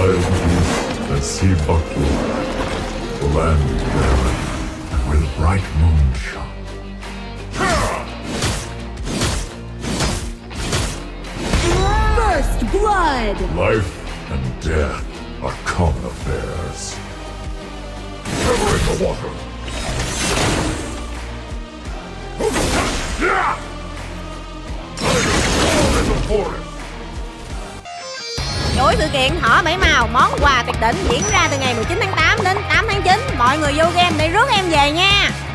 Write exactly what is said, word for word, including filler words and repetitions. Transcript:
wild beasts that see buckler, the land is barren, and where the bright moon shone. First blood! Life and death are common affairs. Cover in the water. In the forest. Chuỗi sự kiện thỏ bảy màu món quà tuyệt đỉnh diễn ra từ ngày mười chín tháng tám đến tám tháng chín. Mọi người vô game để rước em về nha.